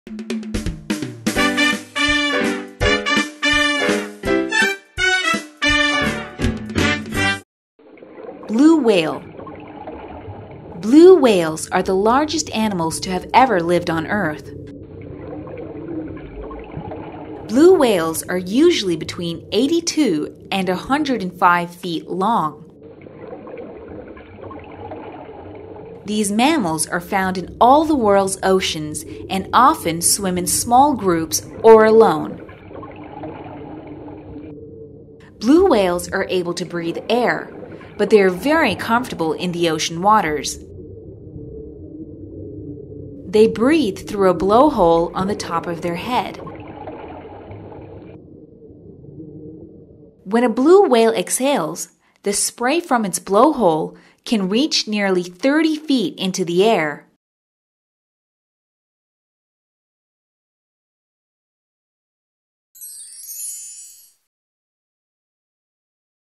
Blue whale. Blue whales are the largest animals to have ever lived on Earth. Blue whales are usually between 82 and 105 feet long. These mammals are found in all the world's oceans and often swim in small groups or alone. Blue whales are able to breathe air, but they are very comfortable in the ocean waters. They breathe through a blowhole on the top of their head. When a blue whale exhales, the spray from its blowhole can reach nearly 30 feet into the air.